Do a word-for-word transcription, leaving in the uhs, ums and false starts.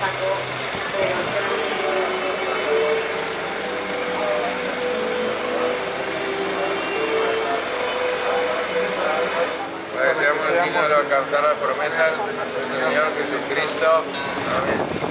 Para que seamos dignos de alcanzar las promesas del Señor Jesucristo. Amén.